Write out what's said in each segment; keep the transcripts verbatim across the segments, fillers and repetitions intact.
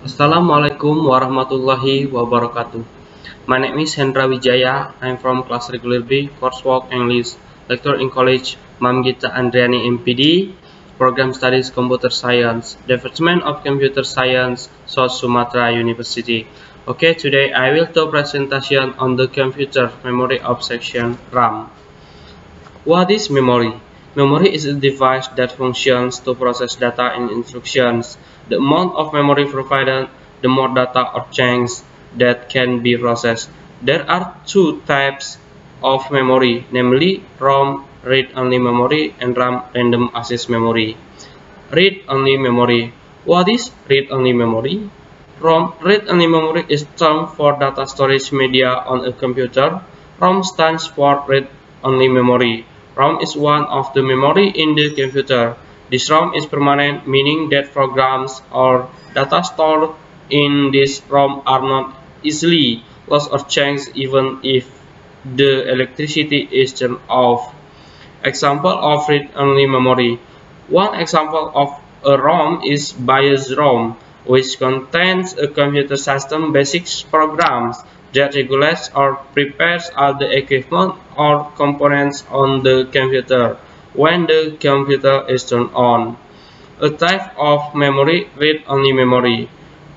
Assalamualaikum warahmatullahi wabarakatuh. My name is Hendra Wijaya. I'm from class regular B, coursework English, lecturer in college, Mam Gita Andriani M P D, program studies computer science, Department of Computer Science, South Sumatra University. Okay, today I will do presentation on the computer memory of section RAM. What is memory? Memory is a device that functions to process data and instructions. The amount of memory provided, the more data or chunks that can be processed. There are two types of memory, namely ROM, read-only memory, and RAM, random access memory. Read-only memory. What is read-only memory? ROM, read-only memory, is term for data storage media on a computer. ROM stands for read-only memory. ROM is one of the memory in the computer. This ROM is permanent, meaning that programs or data stored in this ROM are not easily lost or changed even if the electricity is turned off. Example of read-only memory. One example of a ROM is BIOS ROM, which contains a computer system basic programs that regulates or prepares all the equipment or components on the computer when the computer is turned on. A type of memory, read-only memory.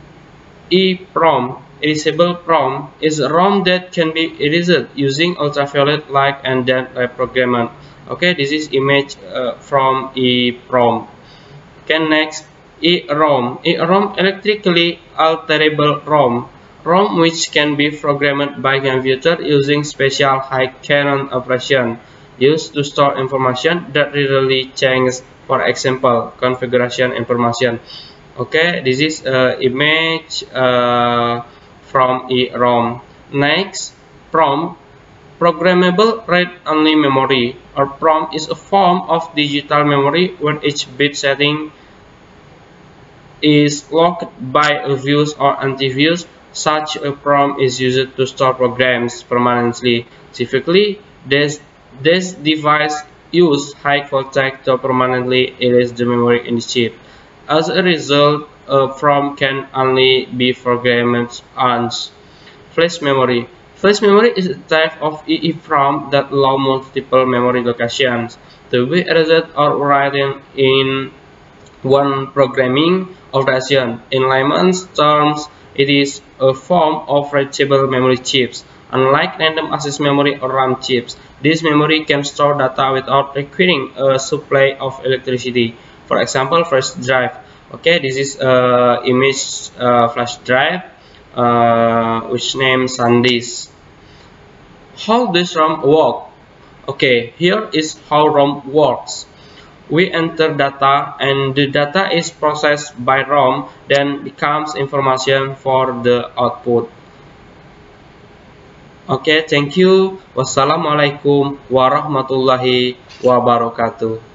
EEPROM, erasable PROM, is a ROM that can be erased using ultraviolet light and then reprogrammed. Okay, this is image uh, from EEPROM. Okay, next, EEROM. EEROM, electrically alterable ROM. ROM which can be programmed by computer using special high current operation used to store information that rarely changes, for example, configuration information. Okay, this is uh, image uh, from EEROM. Next, PROM, programmable read-only memory, or PROM, is a form of digital memory where each bit setting is locked by a views or anti-views. Such a PROM is used to store programs permanently. Typically, this, this device uses high voltage to permanently erase the memory in the chip. As a result, a PROM can only be programmed once. Flash memory. Flash memory is a type of EEPROM that allows multiple memory locations to be erased or written in one programming operation. In layman's terms, it is a form of reachable memory chips. Unlike random access memory or RAM chips, this memory can store data without requiring a supply of electricity. For example, flash drive. Okay, this is a image uh, flash drive uh, which name SanDisk. How does ROM work? Okay, here is how ROM works. We enter data and the data is processed by ROM, then becomes information for the output. Okay, thank you. Wassalamualaikum warahmatullahi wabarakatuh.